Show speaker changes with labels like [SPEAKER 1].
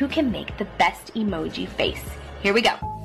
[SPEAKER 1] who can make the best emoji face. Here we go.